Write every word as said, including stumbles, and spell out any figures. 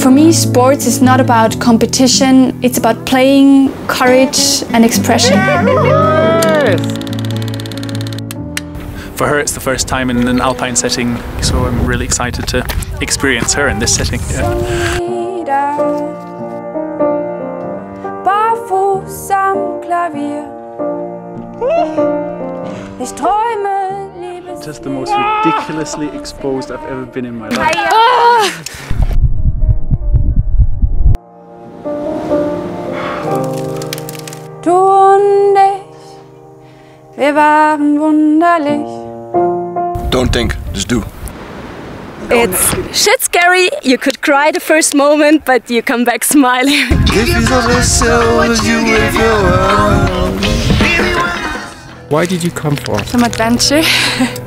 For me, sports is not about competition, it's about playing, courage and expression. Yes! For her, it's the first time in an alpine setting, so I'm really excited to experience her in this setting. Yeah. Just the most ridiculously exposed I've ever been in my life. Ah! Du und ich, wir waren wunderlich. Don't think, just do. It's shit scary. You could cry the first moment, but you come back smiling. Why did you come for? Some adventure.